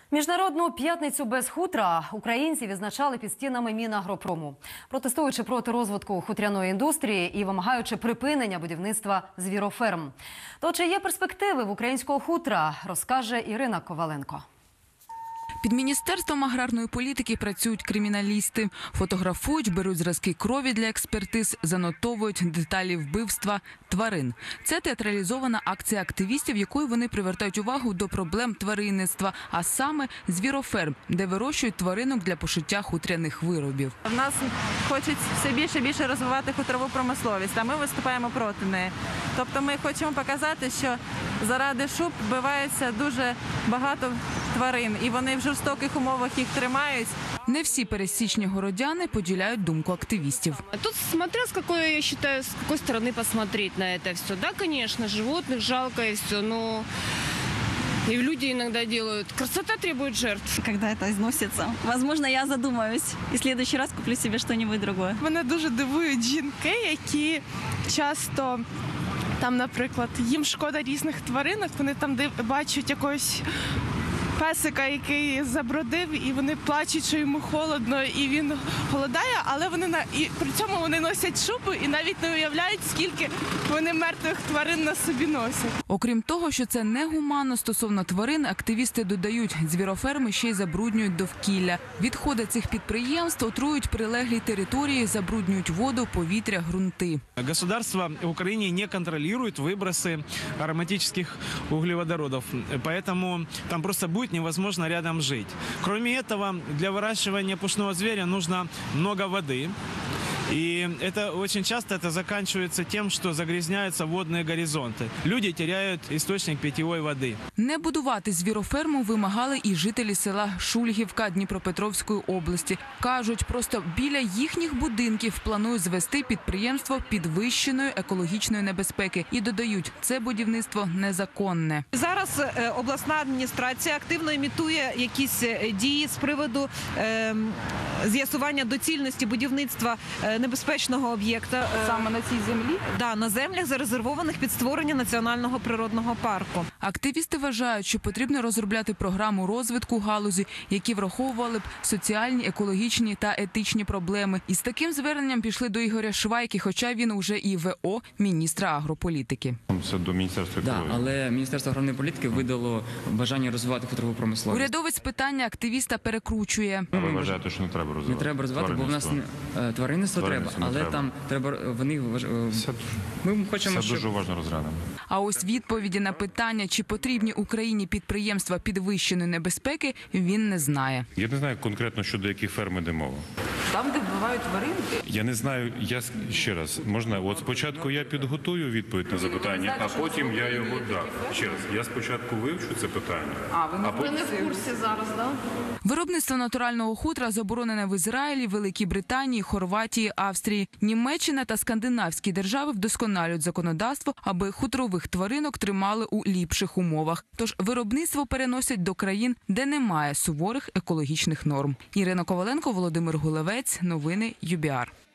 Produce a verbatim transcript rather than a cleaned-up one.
Міжнародну п'ятницю без хутра українці відзначали під стінами Мінагропрому, протестуючи проти розвитку хутряної індустрії і вимагаючи припинення будівництва звіроферм. То чи є перспективи в українського хутра, розкаже Ірина Коваленко. Під Міністерством аграрної політики працюють криміналісти. Фотографують, беруть зразки крові для експертиз, занотовують деталі вбивства тварин. Це театралізована акція активістів, якою вони привертають увагу до проблем тваринництва, а саме звіроферм, де вирощують тваринок для пошиття хутряних виробів. В нас хочуть все більше і більше розвивати хутрову промисловість, а ми виступаємо проти неї. Тобто ми хочемо показати, що заради шуб вбивається дуже багато тварин, і вони в жорстоких умовах їх тримають. Не всі пересічні городяни поділяють думку активістів. Тут смотря с какой, я считаю, с какой стороны посмотреть на это все. Да, конечно, животных жалко и все, но и люди иногда делают. Красота требует жертв. Когда это износится. Возможно, я задумаюсь и в следующий раз куплю себе что-нибудь другое. Мене дуже дивують жінки, які часто там, наприклад, їм шкода різних тваринок, вони там бачать якогось песика, який забродив, і вони плачуть, що йому холодно, і він голодає, але вони на і при цьому вони носять шубу і навіть не уявляють, скільки вони мертвих тварин на собі носять. Окрім того, що це негуманно стосовно тварин, активісти додають, звіроферми ще й забруднюють довкілля. Відходи цих підприємств отруюють прилеглі території, забруднюють воду, повітря, ґрунти. Государство в Украине не контролирует выбросы ароматических углеводородов, поэтому там просто будет невозможно рядом жить. Кроме этого, для выращивания пушного зверя нужно много воды. И это очень часто это заканчивается тем, что загрязняются водные горизонты. Люди теряют источник питьевой воды. Не будувати звіроферму вимагали і жителі села Шульгівка Дніпропетровської області. Кажуть, просто біля їхніх будинків планують звести підприємство підвищеної екологічної небезпеки. І додають, це будівництво незаконне. Зараз обласна адміністрація активно імітує якісь дії з приводу е, з'ясування доцільності будівництва небезпечного об'єкта саме на цій землі, да, на землях, зарезервованих під створення національного природного парку. Активісти вважають, що потрібно розробляти програму розвитку галузі, які враховували б соціальні, екологічні та етичні проблеми. І з таким зверненням пішли до Ігоря Швайки, хоча він уже і в о міністра агрополітики. Це до Міністерства екології. Да, але Міністерство аграрної політики видало бажання розвивати хутрову промисловість. Урядовець питання активіста перекручує. Ви вважаєте, що не треба розвивати? Не треба розвивати, бо в нас тваринництво треба, але треба. там треба, вони, Все, ми хочемо, все дуже уважно розглянемо. А ось відповіді на питання, чи потрібні Україні підприємства підвищеної небезпеки, він не знає. Я не знаю конкретно, щодо яких ферм іде мова. Там, де вбивають тварин? Я не знаю, я ще раз, можна, от спочатку я підготую відповідь на запитання, а потім я його, да, ще раз, я спочатку вивчу це питання. А, ви не, потім... не в курсі зараз, да? Виробництво натурального хутра заборонене в Ізраїлі, Великій Британії, Хорватії, Австрії. Німеччина та скандинавські держави вдосконалюють законодавство, аби хутрових тваринок тримали у ліпших умовах. Тож виробництво переносять до країн, де немає суворих екологічних норм. Ірина Коваленко, Володимир Гулевець. Новини ю бі ар.